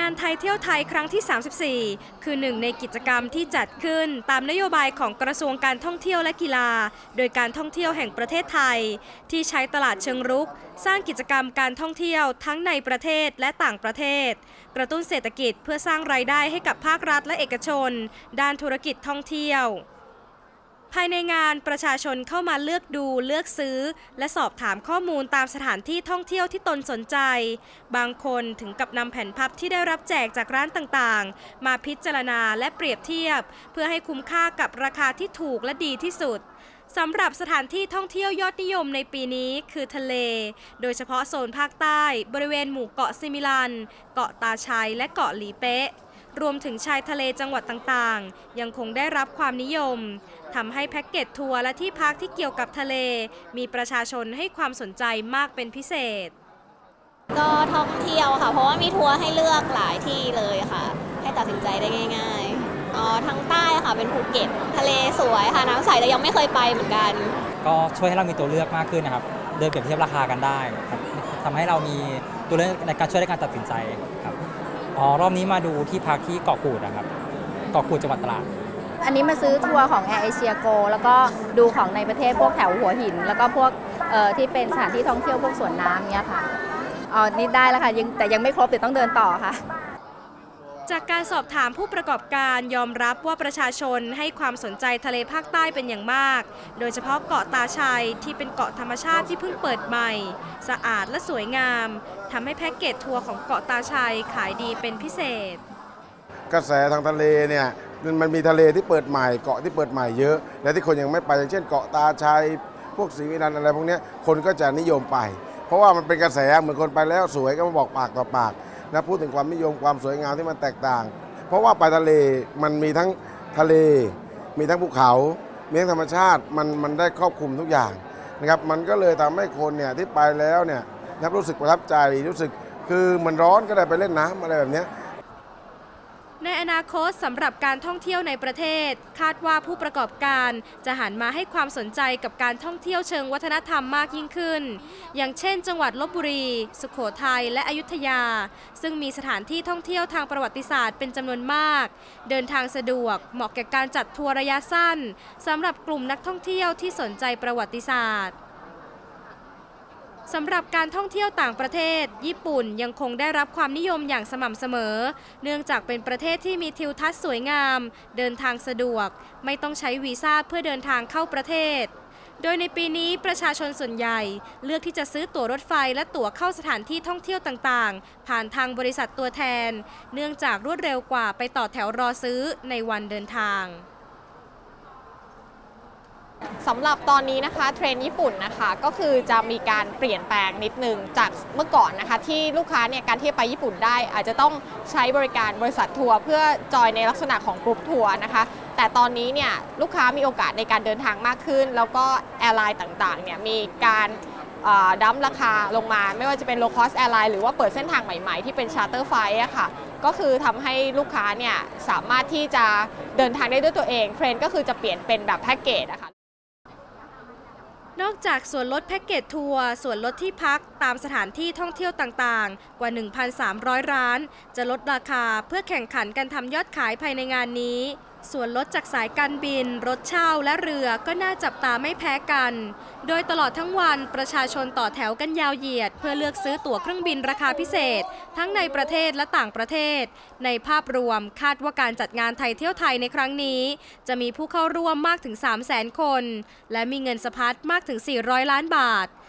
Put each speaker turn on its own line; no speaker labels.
านไทยเที่ยวไทยครั้งที่ 34 คือหนึ่งในกิจกรรมที่จัดขึ้นตามนโยบายของกระทรวงการท่องเที่ยวและกีฬาโดยการท่องเที่ยวแห่งประเทศไทยที่ใช้ตลาดเชิงรุกสร้างกิจกรรมการท่องเที่ยวทั้งในประเทศและต่างประเทศกระตุ้นเศรษฐกิจเพื่อสร้างรายได้ให้กับภาครัฐและเอกชนด้านธุรกิจท่องเที่ยวภายในงานประชาชนเข้ามาเลือกดูเลือกซื้อและสอบถามข้อมูลตามสถานที่ท่องเที่ยวที่ตนสนใจบางคนถึงกับนำแผ่นพับที่ได้รับแจกจากร้านต่างๆมาพิจารณาและเปรียบเทียบเพื่อให้คุ้มค่ากับราคาที่ถูกและดีที่สุดสำหรับสถานที่ท่องเที่ยวยอดนิยมในปีนี้คือทะเลโดยเฉพาะโซนภาคใต้บริเวณหมู่เกาะซิมิลันเกาะตาชัยและเกาะหลีเป๊ะรวมถึงชายทะเลจังหวัดต่างๆยังคงได้รับความนิยมทำให้แพ็กเกจทัวร์และที่พักที่เกี่ยวกับทะเลมีประชาชนให้ความสนใจมากเป็นพิเศษ
ก็ท่องเที่ยวค่ะเพราะว่ามีทัวร์ให้เลือกหลายที่เลยค่ะให้ตัดสินใจได้ง่ายๆทางใต้ค่ะเป็นภูเก็ตทะเลสวยค่ะน้ำใสแต่ยังไม่เคยไปเหมือนกัน
ก็ช่วยให้เรามีตัวเลือกมากขึ้นนะครับโดยเปรียบเทียบราคากันได้ครับทำให้เรามีตัวเลือกในการช่วยในการตัดสินใจครับรอบนี้มาดูที่พักที่เกาะกูดนะครับเกาะกูดจังหวัดตราด
อันนี้มาซื้อทัวร์ของ Air Asia Go แล้วก็ดูของในประเทศพวกแถวหัวหินแล้วก็พวกที่เป็นสถานที่ท่องเที่ยวพวกสวนน้ำเนี้ยค่ะนี่ได้แล้วค่ะแต่ยังไม่ครบเดี๋ยวต้องเดินต่อค่ะ
จากการสอบถามผู้ประกอบการยอมรับว่าประชาชนให้ความสนใจทะเลภาคใต้เป็นอย่างมากโดยเฉพาะเกาะตาชัยที่เป็นเกาะธรรมชาติที่เพิ่งเปิดใหม่สะอาดและสวยงามทำให้แพ็กเกจทัวร์ของเกาะตาชัยขายดีเป็นพิเศษ
กระแสทางทะเลเนี่ยมันมีทะเลที่เปิดใหม่เกาะที่เปิดใหม่เยอะและที่คนยังไม่ไปอย่างเช่นเกาะตาชัยพวกศรีวิรันอะไรพวกนี้คนก็จะนิยมไปเพราะว่ามันเป็นกระแสเหมือนคนไปแล้วสวยก็มาบอกปากต่อปากนะพูดถึงความนิยมความสวยงามที่มันแตกต่างเพราะว่าไปทะเลมันมีทั้งทะเลมีทั้งภูเขามีทั้งธรรมชาติมันได้ครอบคลุมทุกอย่างนะครับมันก็เลยทำให้คนเนี่ยที่ไปแล้วเนี่ยรู้สึกประทับใจรู้สึกคือมันร้อนก็ได้ไปเล่นน้ำอะไรแบบนี้
ในอนาคตสำหรับการท่องเที่ยวในประเทศคาดว่าผู้ประกอบการจะหันมาให้ความสนใจกับการท่องเที่ยวเชิงวัฒนธรรมมากยิ่งขึ้นอย่างเช่นจังหวัดลพบุรีสุโขทัยและอยุธยาซึ่งมีสถานที่ท่องเที่ยวทางประวัติศาสตร์เป็นจำนวนมากเดินทางสะดวกเหมาะแก่การจัดทัวร์ระยะสั้นสำหรับกลุ่มนักท่องเที่ยวที่สนใจประวัติศาสตร์สำหรับการท่องเที่ยวต่างประเทศญี่ปุ่นยังคงได้รับความนิยมอย่างสม่ำเสมอเนื่องจากเป็นประเทศที่มีทิวทัศน์สวยงามเดินทางสะดวกไม่ต้องใช้วีซ่าเพื่อเดินทางเข้าประเทศโดยในปีนี้ประชาชนส่วนใหญ่เลือกที่จะซื้อตั๋วรถไฟและตั๋วเข้าสถานที่ท่องเที่ยวต่างๆผ่านทางบริษัทตัวแทนเนื่องจากรวดเร็วกว่าไปต่อแถวรอซื้อในวันเดินทาง
สำหรับตอนนี้นะคะเทรนด์ญี่ปุ่นนะคะก็คือจะมีการเปลี่ยนแปลงนิดนึงจากเมื่อก่อนนะคะที่ลูกค้าเนี่ยการที่ไปญี่ปุ่นได้อาจจะต้องใช้บริการบริษัททัวร์เพื่อจอยในลักษณะของกรุ๊ปทัวร์นะคะแต่ตอนนี้เนี่ยลูกค้ามีโอกาสในการเดินทางมากขึ้นแล้วก็แอร์ไลน์ต่างๆเนี่ยมีการดั้มราคาลงมาไม่ว่าจะเป็น low cost airline หรือว่าเปิดเส้นทางใหม่ๆที่เป็น charter flight อะค่ะก็คือทำให้ลูกค้าเนี่ยสามารถที่จะเดินทางได้ด้วยตัวเองเทรนด์ก็คือจะเปลี่ยนเป็นแบบแพ็กเกจอะค่ะ
นอกจากส่วนลดแพ็กเกจทัวร์ส่วนลดที่พักตามสถานที่ท่องเที่ยวต่างๆกว่า 1,300 ร้านจะลดราคาเพื่อแข่งขันกันทำยอดขายภายในงานนี้ส่วนลดจากสายการบินรถเช่าและเรือก็น่าจับตาไม่แพ้กันโดยตลอดทั้งวันประชาชนต่อแถวกันยาวเหยียดเพื่อเลือกซื้อตั๋วเครื่องบินราคาพิเศษทั้งในประเทศและต่างประเทศในภาพรวมคาดว่าการจัดงานไทยเที่ยวไทยในครั้งนี้จะมีผู้เข้าร่วมมากถึง 300,000 คนและมีเงินสะพัดมากถึง400 ล้านบาท